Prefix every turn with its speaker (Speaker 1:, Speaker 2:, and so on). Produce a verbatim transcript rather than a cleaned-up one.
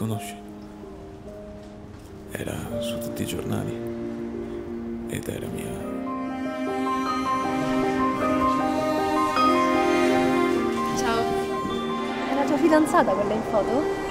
Speaker 1: conosci? Era su tutti i giornali ed era mia...
Speaker 2: Ciao. È la tua fidanzata quella in foto?